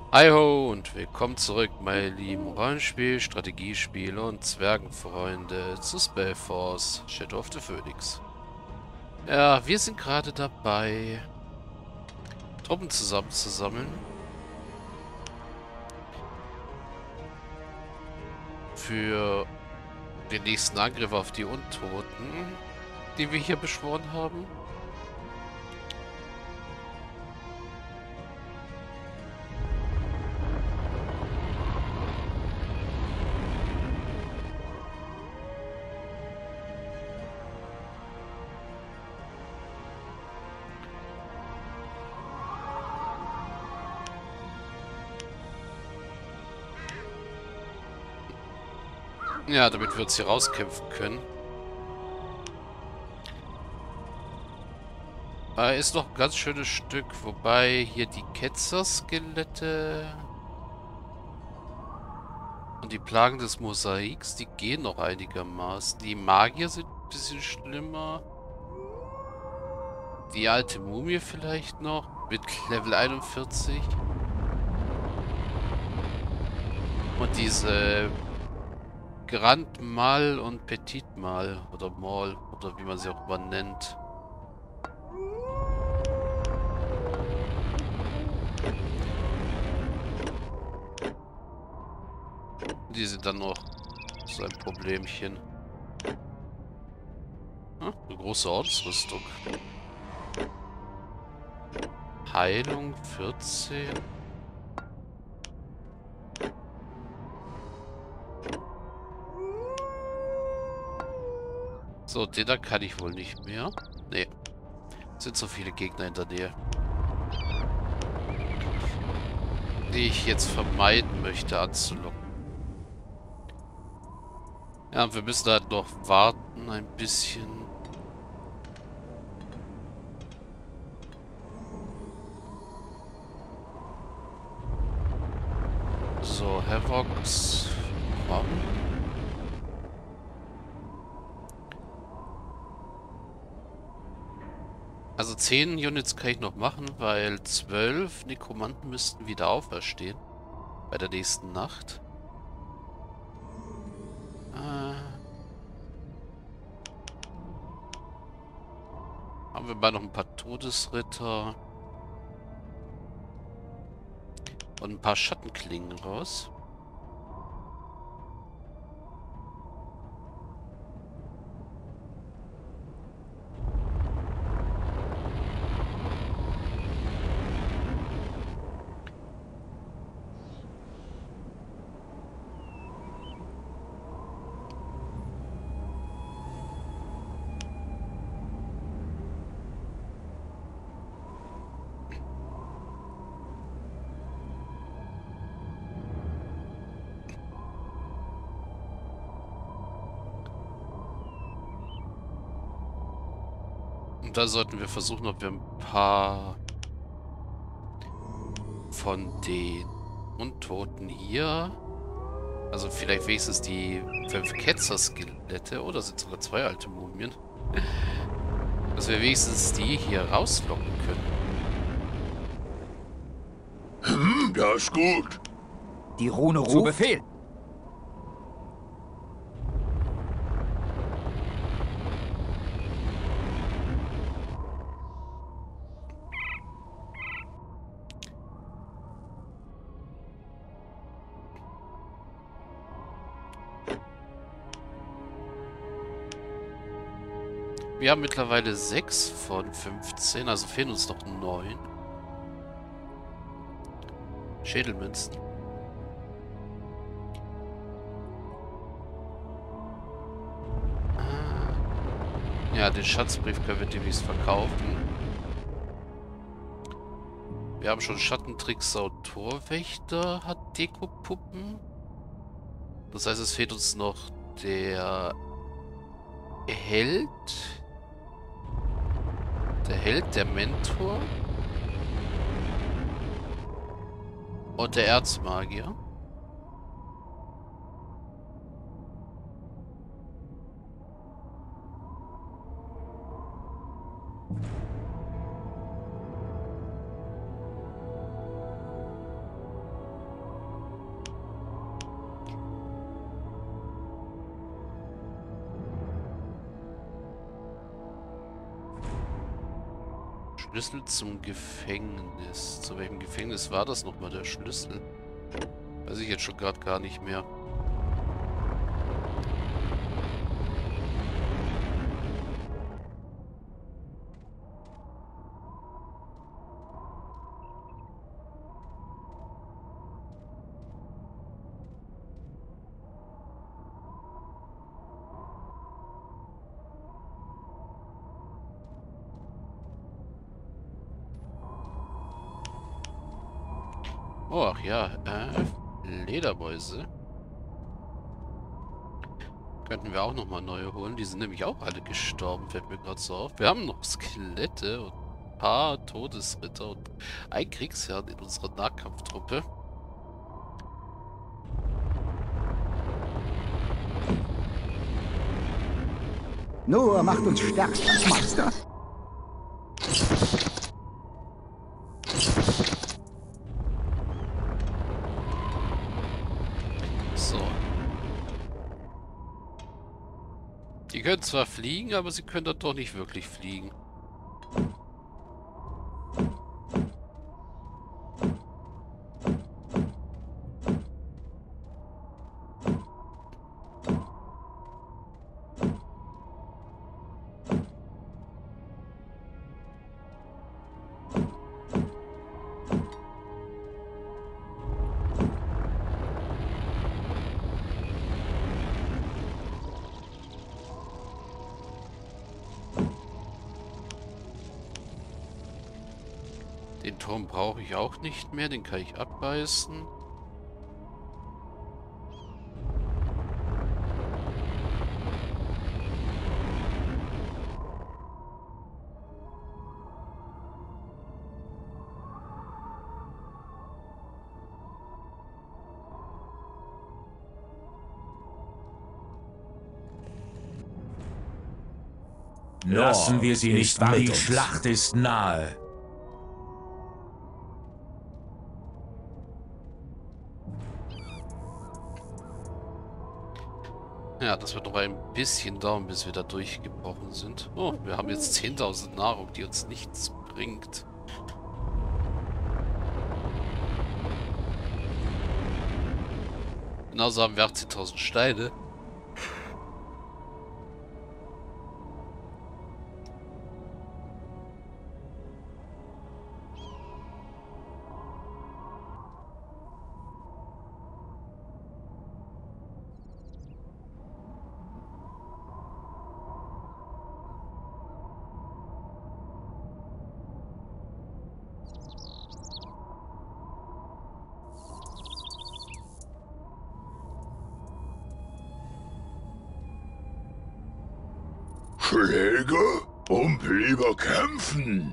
Hi ho und willkommen zurück, meine lieben Rollenspiel, Strategiespiele und Zwergenfreunde zu Spellforce, Shadow of the Phoenix. Ja, wir sind gerade dabei, Truppen zusammenzusammeln für den nächsten Angriff auf die Untoten, die wir hier beschworen haben. Ja, damit wir uns hier rauskämpfen können. Ist noch ein ganz schönes Stück, wobei hier die Ketzer-Skelette und die Plagen des Mosaiks, die gehen noch einigermaßen. Die Magier sind ein bisschen schlimmer. Die alte Mumie vielleicht noch mit Level 41. Und diese Grand Mal und Petit Mal oder Mal oder wie man sie auch immer nennt. Die sind dann noch so ein Problemchen. Eine große Ordensrüstung. Heilung 14. So, den da kann ich wohl nicht mehr. Nee, sind so viele Gegner in der Nähe, die ich jetzt vermeiden möchte anzulocken. Ja, und wir müssen halt noch warten ein bisschen. So, Havocs, komm. Also 10 Units kann ich noch machen, weil 12 Nekromanten müssten wieder auferstehen. Bei der nächsten Nacht. Haben wir mal noch ein paar Todesritter und ein paar Schattenklingen raus. Und da sollten wir versuchen, ob wir ein paar von den Untoten hier, also vielleicht wenigstens die 5 Ketzer-Skelette, oder sind sogar 2 alte Mumien, dass wir wenigstens die hier rauslocken können. Das ist gut. Die Rune Zu ruft. Befehl. Wir haben mittlerweile 6 von 15, also fehlen uns noch 9 Schädelmünzen. Ja, den Schatzbrief können wir demnächst verkaufen. Wir haben schon Schattentrickser und Torwächter, hat Dekopuppen. Das heißt, es fehlt uns noch der Held. Der Held, der Mentor. Und der Erzmagier. Schlüssel zum Gefängnis. Zu welchem Gefängnis war das nochmal, der Schlüssel? Weiß ich jetzt schon gerade gar nicht mehr. Oh, ach ja, Ledermäuse. Könnten wir auch nochmal neue holen. Die sind nämlich auch alle gestorben, fällt mir gerade so auf. Wir haben noch Skelette und ein paar Todesritter und ein Kriegsherrn in unserer Nahkampftruppe. Nur macht uns stärker, Meister. So. Die können zwar fliegen, aber sie können dann doch nicht wirklich fliegen. Den Turm brauche ich auch nicht mehr, den kann ich abreißen. Lassen wir sie nicht warten. Die Schlacht ist nahe. Ja, das wird noch ein bisschen dauern, bis wir da durchgebrochen sind. Oh, wir haben jetzt 10.000 Nahrung, die uns nichts bringt. Genauso haben wir 18.000 Steine. Schläge? Lieber kämpfen.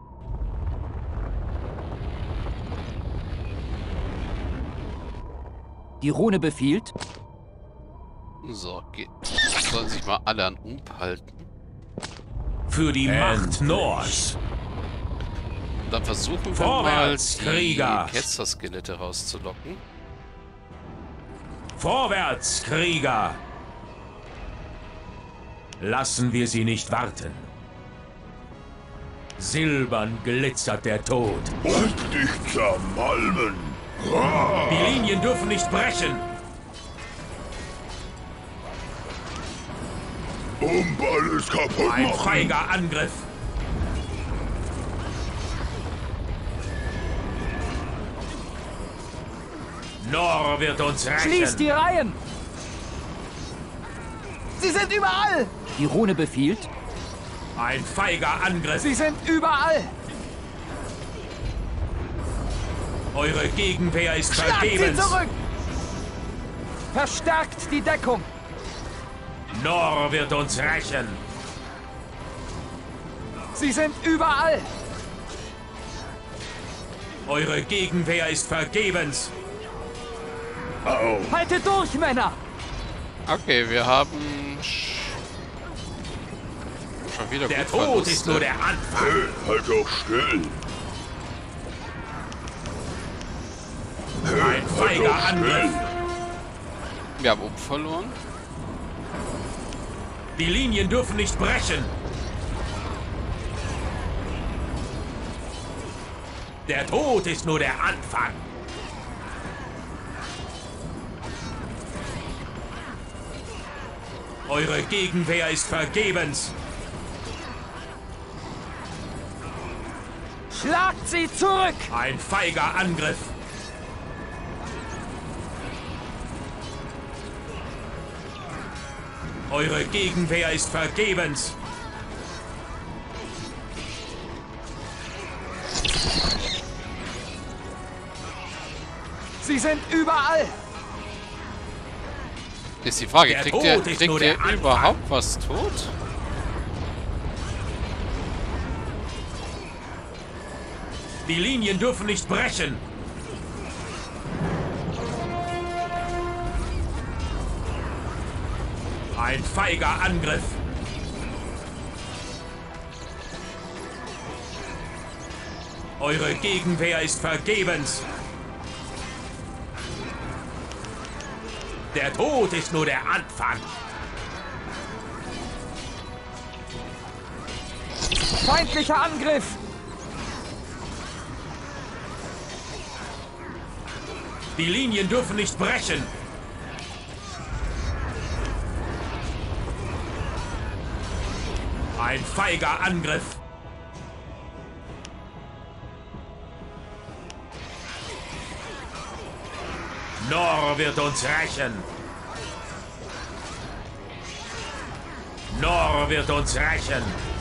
Die Rune befiehlt. So, sollen sich mal alle an Ump halten. Für die Macht Nords. Und dann versuchen wir Vorwärts, mal, die Krieger. Ketzer-Skelette rauszulocken. Vorwärts, Krieger! Lassen wir sie nicht warten. Silbern glitzert der Tod. Und dich zermalmen. Die Linien dürfen nicht brechen. Alles kaputt Ein machen. feiger Angriff. Nor wird uns rächen. Schließt die Reihen! Sie sind überall! Die Rune befiehlt. Ein feiger Angriff. Sie sind überall! Eure Gegenwehr ist Schlagt sie vergebens. zurück! Verstärkt die Deckung! Nor wird uns rächen. Sie sind überall! Eure Gegenwehr ist vergebens. Au. Haltet durch, Männer! Okay, wir haben schon wieder Der gut Tod Verluste. ist nur der Anfang. Hey, halt doch still. Hey, Ein feiger doch still. Angriff. Wir haben Ump verloren. Die Linien dürfen nicht brechen. Der Tod ist nur der Anfang. Eure Gegenwehr ist vergebens. Schlagt sie zurück! Ein feiger Angriff. Eure Gegenwehr ist vergebens. Sie sind überall! Ist die Frage, Der kriegt Tod der, ist kriegt nur der der Anfang. überhaupt was tot? Die Linien dürfen nicht brechen. Ein feiger Angriff. Eure Gegenwehr ist vergebens. Der Tod ist nur der Anfang. Feindlicher Angriff! Die Linien dürfen nicht brechen. Ein feiger Angriff. Nor wird uns rächen. Nor wird uns rächen.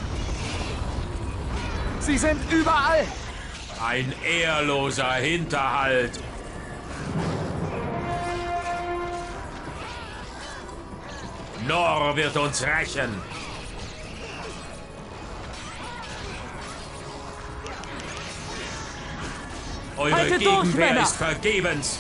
Sie sind überall! Ein ehrloser Hinterhalt. Nor wird uns rächen. Eure Haltet durch, Gegenwehr Männer! ist vergebens.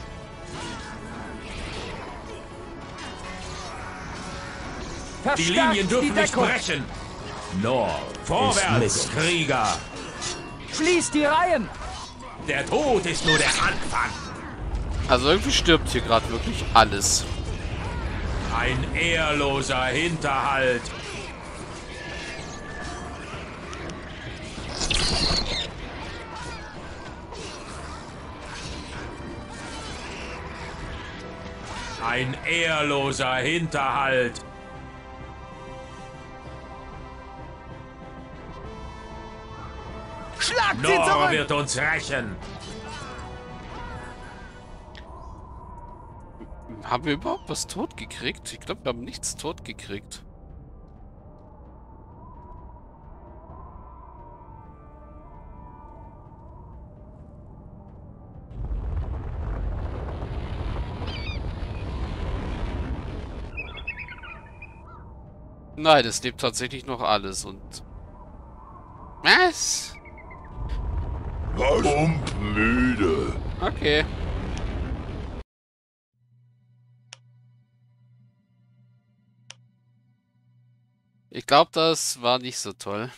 Die Verstärkt Linien dürfen die nicht Deckung! brechen. Nor, vorwärts, Krieger. Schließt die Reihen! Der Tod ist nur der Anfang. Also irgendwie stirbt hier gerade wirklich alles. Ein ehrloser Hinterhalt. Ein ehrloser Hinterhalt. Schlagt sie Nor zurück! wird uns rächen. Haben wir überhaupt was tot gekriegt? Ich glaube, wir haben nichts tot gekriegt. Nein, es lebt tatsächlich noch alles und... Was? Was? Müde. Okay. Ich glaube, das war nicht so toll.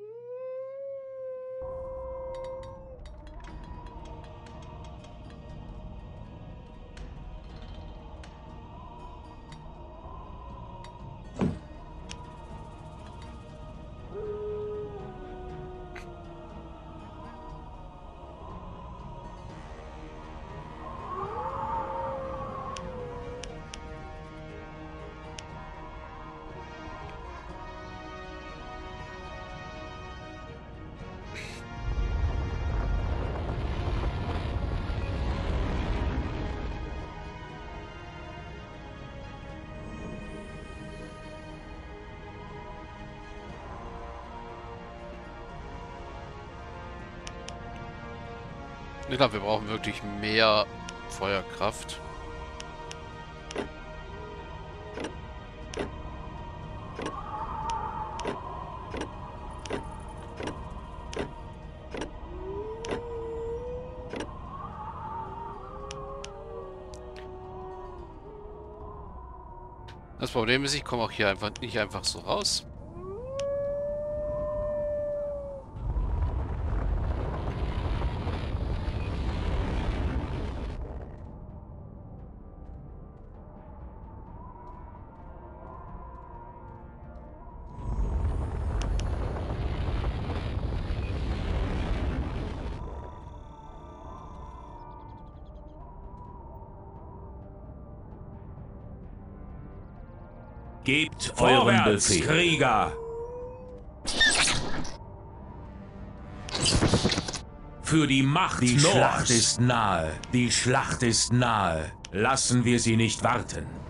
Ich glaube, wir brauchen wirklich mehr Feuerkraft. Das Problem ist, ich komme auch hier einfach nicht einfach so raus. Gebt euren Befehl. Krieger! Für die Macht Die Schlacht ist nahe. Die Schlacht ist nahe. Lassen wir sie nicht warten.